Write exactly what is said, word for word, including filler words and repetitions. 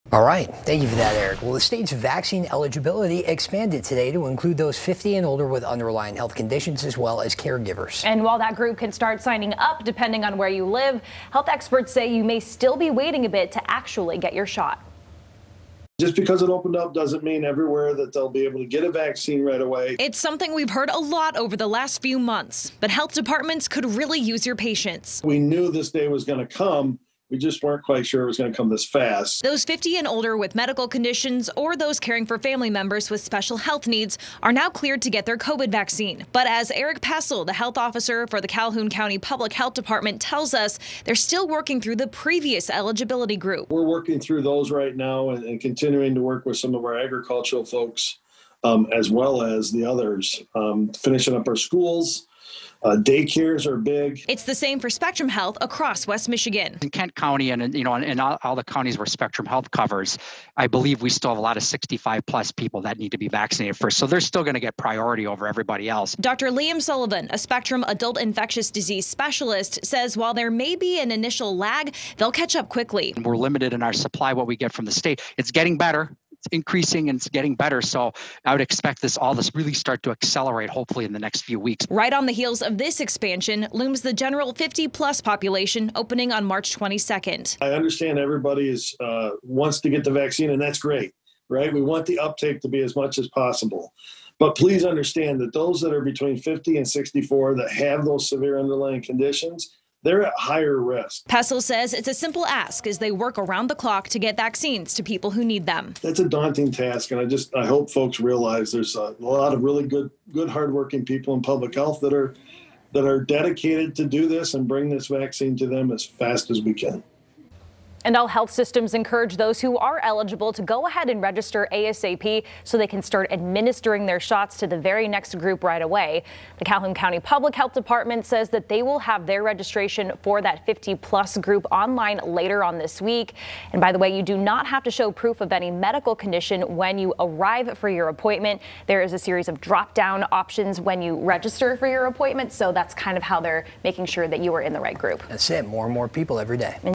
All right. Thank you for that, Eric. Well, the state's vaccine eligibility expanded today to include those fifty and older with underlying health conditions as well as caregivers. And while that group can start signing up depending on where you live, health experts say you may still be waiting a bit to actually get your shot. Just because it opened up doesn't mean everywhere that they'll be able to get a vaccine right away. It's something we've heard a lot over the last few months, but health departments could really use your patience. We knew this day was going to come. We just weren't quite sure it was going to come this fast. Those fifty and older with medical conditions or those caring for family members with special health needs are now cleared to get their COVID vaccine. But as Eric Passel, the health officer for the Calhoun County Public Health Department, tells us, they're still working through the previous eligibility group. We're working through those right now and, and continuing to work with some of our agricultural folks um, as well as the others, um, finishing up our schools. Uh, daycares are big. It's the same for Spectrum Health across West Michigan. In Kent County and, you know, in all, all the counties where Spectrum Health covers, I believe we still have a lot of sixty-five plus people that need to be vaccinated first. So they're still going to get priority over everybody else. Doctor Liam Sullivan, a Spectrum adult infectious disease specialist, says while there may be an initial lag, they'll catch up quickly. We're limited in our supply, what we get from the state. It's getting better. It's increasing and it's getting better. So I would expect this all this really start to accelerate, hopefully in the next few weeks. Right on the heels of this expansion looms the general fifty plus population opening on March twenty-second. I understand everybody is uh, wants to get the vaccine, and that's great, right? We want the uptake to be as much as possible. But please understand that those that are between fifty and sixty-four that have those severe underlying conditions, they're at higher risk. Passel says it's a simple ask as they work around the clock to get vaccines to people who need them. That's a daunting task, and I just I hope folks realize there's a lot of really good, good, hardworking people in public health that are that are dedicated to do this and bring this vaccine to them as fast as we can. And all health systems encourage those who are eligible to go ahead and register ASAP so they can start administering their shots to the very next group right away. The Calhoun County Public Health Department says that they will have their registration for that fifty plus group online later on this week. And by the way, you do not have to show proof of any medical condition when you arrive for your appointment. There is a series of drop down options when you register for your appointment. So that's kind of how they're making sure that you are in the right group. That's it. More and more people every day.